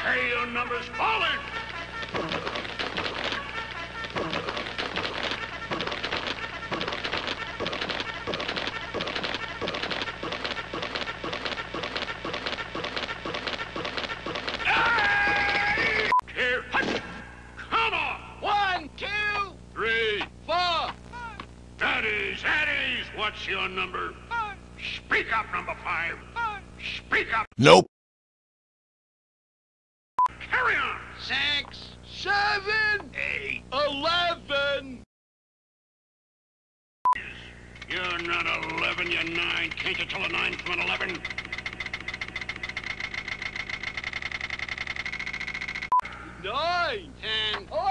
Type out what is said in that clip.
Hey, your number's falling. Hey! Here, hut. Come on. 1, 2, 3. 4. Eddie's, what's your number? Speak up, number 5. Speak up. Nope. Carry on. 6, 7, 8. 11. You're not 11, you're 9. Can't you tell a 9 from an 11? 9, 10.